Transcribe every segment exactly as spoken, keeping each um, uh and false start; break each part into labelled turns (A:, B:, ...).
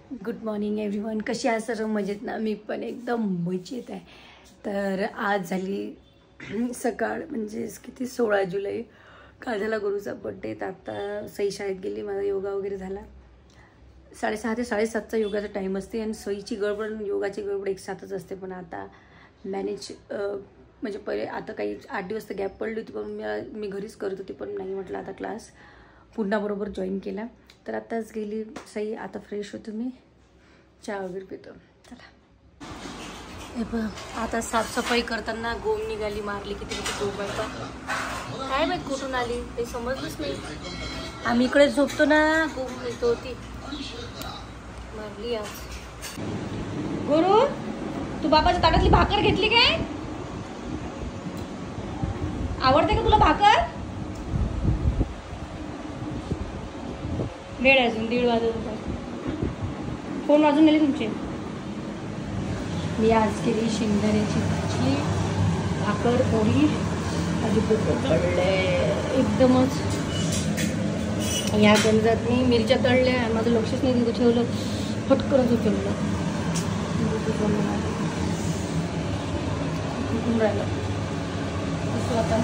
A: Good morning everyone. कशी आहे सर्व? मजेत ना? मी पण एकदम मजेत आहे. तर आज झाली सकाळ, म्हणजेच किती सोळा जुलै. काल झाला गुरुचा बड्डे. तर आता सई शाळेत गेली, माझा योगा वगैरे झाला. साडेसहा ते साडेसातचा योगाचा टाईम असते आणि सईची गडबड योगाची गडबड एक साथच असते. पण आता मॅनेज म्हणजे पहिले आता काही आठ दिवस तर गॅप पडली होती, पण मी मी घरीच करत होती. पण नाही म्हटलं आता क्लास पुन्हा बरोबर जॉईन केला. तर आताच गेली सई. आता फ्रेश होतो मी, चहा वगैरे पितो. चला हे बघ, आता साफसफाई करताना गोम निघाली, मारली किती किती गोम आहे. पण काय माहीत कुठून आली ते समजलंच नाही. आम्ही इकडे झोपतो ना, गोम येतो होती, मारली आज. गुरु, तू बाबाच्या ताटातली भाकर घेतली काय? आवडते का तुला भाकर? वेळ अजून दीड वाजत होता. फोन वाजून गेले तुमचे. मी आज केली शेंगदाण्याची भाजी, भाकर, पोळी, माझी पोट तळले एकदमच. या गंजात मी मिरच्या तळल्या, माझं लक्षच नाही तिथं ठेवलं, फटकरच उचललं राहिलं असं. आता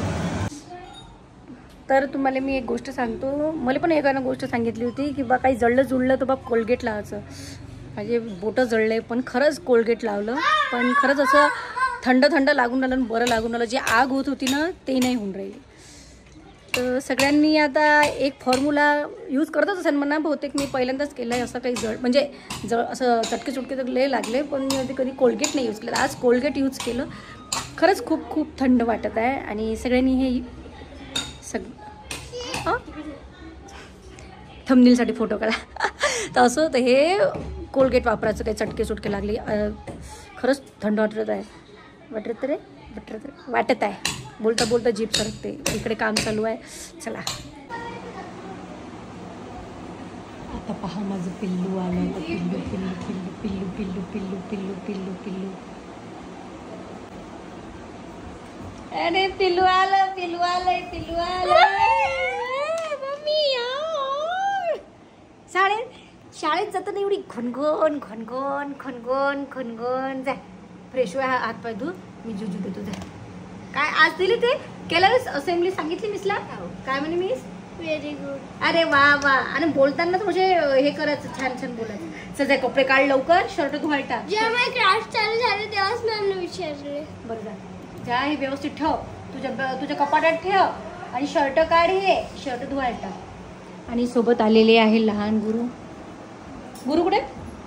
A: तर तुम्हाला मी एक गोष्ट सांगतो. मला पण एकानं गोष्ट सांगितली होती की बा काही जळलं जुळलं तर बा कोलगेट लावायचं. माझे बोटं जळले, पण खरंच कोलगेट लावलं. पण खरंच असं थंड थंड लागून राहिलं आणि बरं लागून राहिलं. जी आग होत होती ना ते नाही होऊन राहिली. तर सगळ्यांनी आता एक फॉर्म्युला यूज करतच असेल म्हणा. बहुतेक मी पहिल्यांदाच केलं आहे असं काही जळ, म्हणजे जळ असं चटके चुटके तर लय लागले, पण मी कधी कोलगेट नाही यूज केलं. आज कोलगेट यूज केलं. खरंच खूप खूप थंड वाटत आहे. आणि सगळ्यांनी हे सग हां थंबनेलसाठी फोटो काढा. तर असं तर हे कोलगेट वापरायचं, काही चटके चुटके लागले. खरंच थंड वाटत आहे. वाटत रे वाटत रे वाटत आहे. बोलता बोलता जीभ सरकते. इकडे काम चालू आहे. चला आता पहा माझं पिल्लू आलं. पिल्लू पिल्लू पिल्लू पिल्लू पिल्लू पिल्लू पिल्लू पिल्लू पिल्लू अरे पिल्लू आलं, पिल्लू आलंय, पिल्लू आलं. मम्मी शाळेत शाळेत जाताना एवढी घनघन घनघन घनघन घनघन. जाय फ्रेश व्हा, हात पाय धू, मी जुजू देतो. जाय. काय आज दिली ते केलं असेंब्ली? सांगितली मिसला काय म्हणे मिस? Very good. अरे वा वा. आणि बोलताना तर म्हणजे हे करायचं, छान छान बोलायचं. सध्या कपडे काढ लवकर, शर्ट धुवायला टाक. जेव्हा क्लास चालू झाले तेव्हाच मॅमने विचारले. बरं जा जा, हे व्यवस्थित ठेव, तुझ्या तुझ्या कपाटात ठेव. आणि शर्ट काढ, हे शर्ट धुवायला टाक. आणि सोबत आलेले आहे लहान गुरु. गुरु कुठे?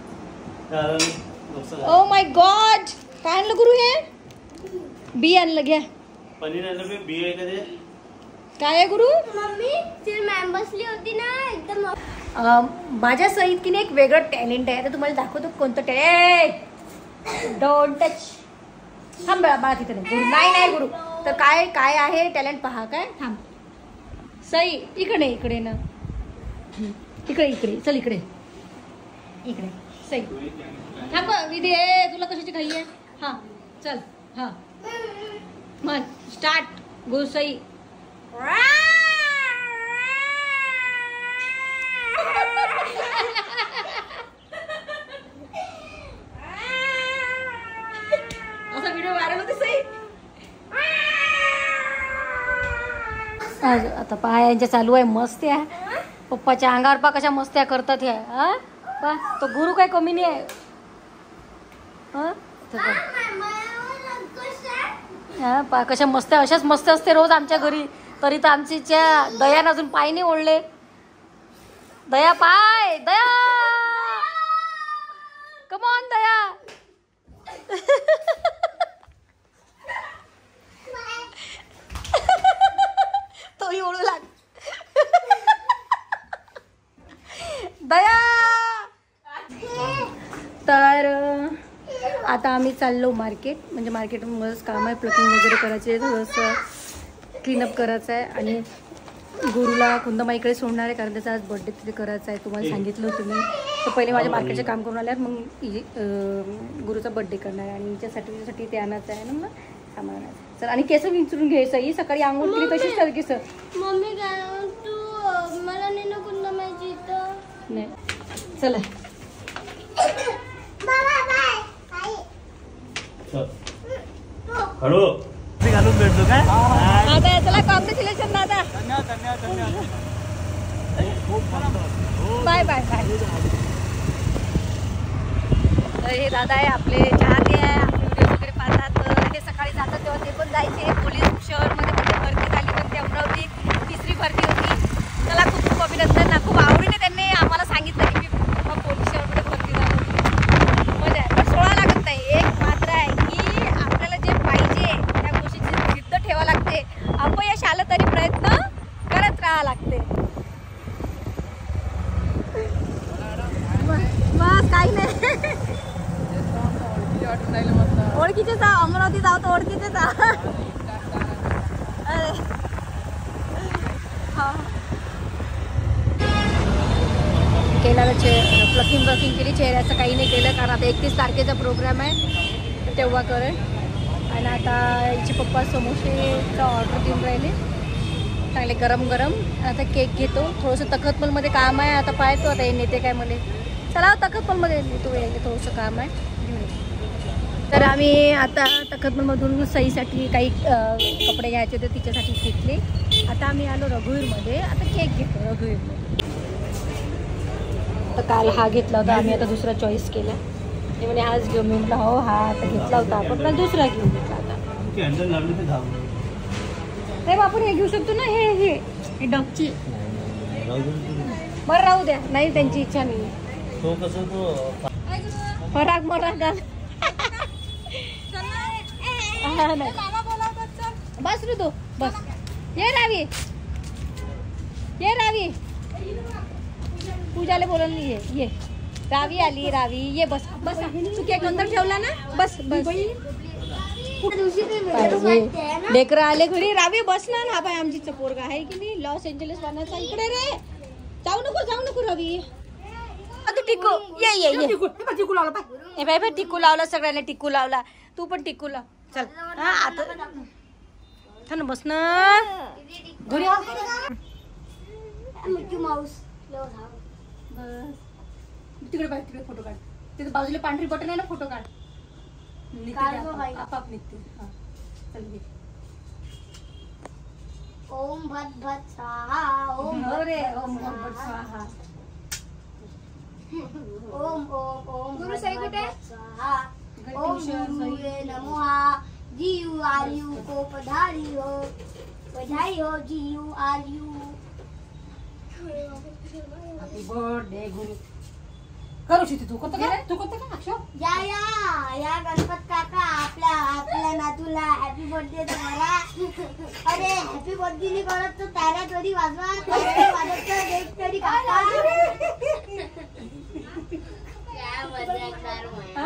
A: ओ माय गॉड, काय आणलं गुरु? हे बी आणलं. घ्या पनीर आणलं. बी आहे का ते? काय आहे गुरु? मम्मी ती मॅम बसली होती ना एकदम. माझ्या सहित की नाही एक वेगळं टॅलेंट आहे. तर तुम्हाला दाखवतो कोणतं टॅलेंट. Don't touch. थांब बाळा तिथे नाही गुरु. नाही नाही गुरु. तर काय काय आहे टॅलेंट पहा. काय थांब सई, इकडे इकडे ना, इकडे इकडे चल, इकडे इकडे सई. थांब विधी. तुला कशाची घाई आहे? हां चल. हां मग स्टार्ट. गो सई. असा व्हिडिओ व्हायरल होते सई. आता पहा यांच्या चालू आहे मस्त्या. पप्पाच्या अंगावर पा कशा मस्त्या करतात ह्या. हा पा तो गुरु काय कमी नाही आहे. हा पा कशा मस्त्या. अशाच मस्त असते रोज आमच्या घरी. तरी तर आमची च्या दयानं अजून पाय नाही ओढले. दया पाय, दया कम ऑन दया. तोही ओळू लाग दया. तर आता आम्ही चाललो मार्केट. म्हणजे मार्केटमध्येच काम आहे, प्लकिंग वगैरे करायचे, थोडंसं क्लीनअप करायचं आहे. आणि गुरुला कुंदमाईकडे सोडणार आहे, कारण त्याचा आज बर्थडे तिथे करायचा आहे. तुम्हाला सांगितलं होतं मी. तर पहिले माझ्या मार्केटचे काम करून आल्यावर मग गुरुचा बर्थडे करणार आहे. आणि हिच्यासाठी तिच्यासाठी ते आणायचं आहे ना, मग सामान आणायचं. चल आणि केस विंचरून घ्यायचं. ही सकाळी आंघोळ केली तशीच कर केस. मम्मी तू मला नाही ना कुंदमाईची इथं नाही. चला
B: हळू घालून भेटतो काय
A: दादा चला कॉंग्रॅच्युलेशन दादा बाय बाय बाय तर हे दादा आहे आपले चाहते आहे आपले व्हिडिओ वगैरे पाहतात ते सकाळी जातात तेव्हा ते पण जायचे पोलीस शहरमध्ये म्हणजे भरती झाली पण ते अमरावती तिसरी भरती होती त्याला खूप खूप अभिनंदन खूप आवडीने त्यांनी आम्हाला सांगितलं की मी पोलीस शहरमध्ये भरती झाली म्हणजे पण सोळा लागत नाही एक मात्र आहे की आपल्याला जे पाहिजे त्या गोष्टीची जिद्द ठेवा लागते अपयश आलं तरी प्रयत्न करत राहा लागते बस काही नाही ओळखीचे जा अमरावती जाऊ तर ओळखीचे जा अरे हा केला प्लकिंग ब्लकिंग केली चेहऱ्याचं काही नाही केलं कारण आता एकतीस तारखेचा प्रोग्राम आहे तेव्हा करेल आणि आता याचे पप्पा समोसेचं ऑर्डर देऊन राहिले चांगले गरम गरम आता केक घेतो थोडंसं तखतमलमध्ये काम आहे आता पाहतो आता हे नेते काय म्हणे चला तखतमलमध्ये नेतो यायला थोडंसं काम आहे तर आम्ही आता तखतमलमधून सईसाठी काही कपडे घ्यायचे होते तिच्यासाठी घेतले आता आम्ही आलो रघुवीरमध्ये आता केक घेतो रघुवीरमध्ये तर काल हा घेतला होता आम्ही आता दुसरा चॉईस केला ते म्हणे आज घेऊ मी म्हटलं हो हा आता घेतला होता आपण पण दुसरा घेऊ घेतला आता नाही आपण हे घेऊ शकतो ना हे हे हे डॉगची बरं राहू द्या नाही त्यांची इच्छा नाही
B: तो कसं तो
A: फराक मराक बस रे तू बस ये रावी ये रावी पूजाला बोलवलं ये ये रावी आली रावी ये बस बस तू केक अंदर ठेवला ना बस बस लेकरं आले घरी रावी बस ना हा बाय आमची पोरगा आहे की नाही लॉस एंजलिस वानाचा इकडे रे जाऊ नको जाऊ नको रवी टिकू ये ये ये टिकू लावला पाय बाय बाय टिकू लावला सगळ्यांना टिकू लावला तू पण टिकू लाव चल हा आता थांब बस ना घरी आ मिकी माऊस तिकडे बाय तिकडे फोटो काढ तिथे बाजूला पांढरी बटन आहे ना फोटो काढ आपाप निघते हा चल घे ओम भट भट स्वाहा ओम रे ओम भट भट स्वाहा ओम ओम ओम गुरु साई कुठे स्वाहा ओम गुरुवे नमः जीव आयु को पधारी हो बधाई हो जीव आयु हैप्पी बर्थडे गुरु करू शकते तू कोणतं काय तू कोणतं काय अक्षर या या या गणपत काका आपल्या आपल्या नातूला हॅपी बर्थडे तुम्हाला अरे हॅपी बर्थडे नाही करत तर त्याला तरी वाजवा त्याला वाजत तर एक तरी काका क्या मजाकदार आहे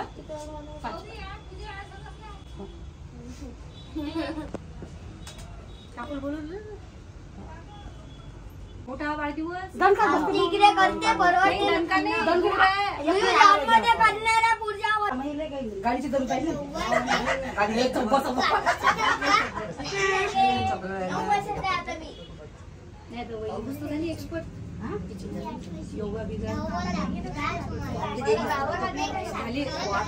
A: कापूल बोलून मोठा वाढदिवस इकडे करते बरोबर दणकाने मध्ये करणारा पूजावर गाडीची दम पाहिजे गाडीला एक बस नाही तो वही बसतो नाही एक्सपर्ट योगा बिगा खाली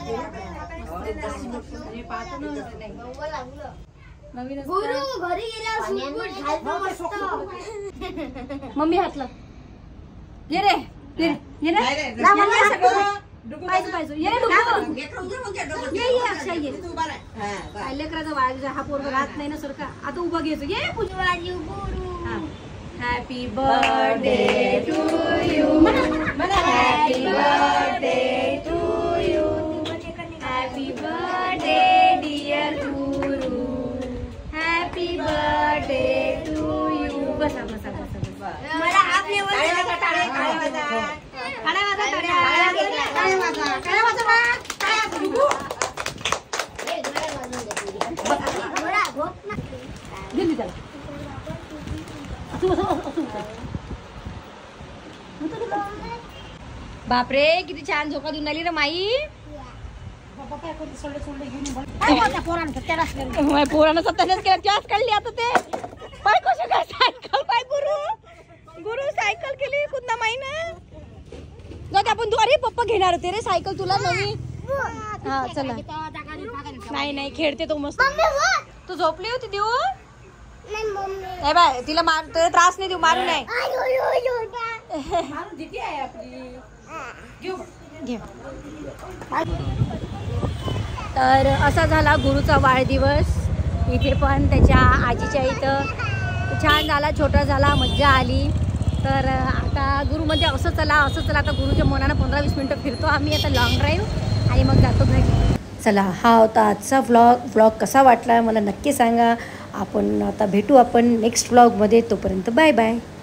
A: पाहतो ना नाही गुरु घरी गेल्यावर सुटबुट घालतो मस्त मम्मी हातला ये रे ये ये रे ना मला सगळं पाहिजे पाहिजे ये रे डुगू ये ये अक्षय ये काय लेकराचा वाघ हा पोरगा राहत नाही ना सरका आता उभा घ्यायचं ये पूजवाजी Guru happy birthday to you happy birthday to you happy birthday dear Guru happy birthday to you बसा बसा बसा मला आपले टाळ्या वाजा टाळ्या वाजा टाळ्या वाजा टाळ्या वाजा टाळ्या वाजा टाळ्या गुरु ए टाळ्या वाजवून दे थोडा भोक ना दिली त्याला बापरे किती छान झोका देऊन आली रे माई पोरानं सत्यानाश केला त्याच काढली आता ते पाय कशी काय सायकल पाय गुरु गुरु सायकल केली कुठला माई ना आपण तू अरे पप्पा घेणार होते रे सायकल तुला नवी हा चला नाही नाही खेळते तो मस्त. तू झोपली होती देऊ नाही बाय तिला मार त्रास नाही देऊ मारू नाही. तर असा झाला गुरुचा वाढदिवस. इथे पण त्याच्या आजीच्या इथं छान झाला, छोटा झाला, मज्जा आली. तर आता गुरुमध्ये असं चला असं चला आता गुरुच्या मनानं पंधरा वीस मिनटं फिरतो आम्ही आता लॉंग ड्राईव्ह आणि मग जातो घरी. चला हा होता आजचा व्लॉग. व्लॉग कसा वाटला मला नक्की सांगा. आपण आता भेटू आपण नेक्स्ट व्लॉगमध्ये. तोपर्यंत बाय बाय.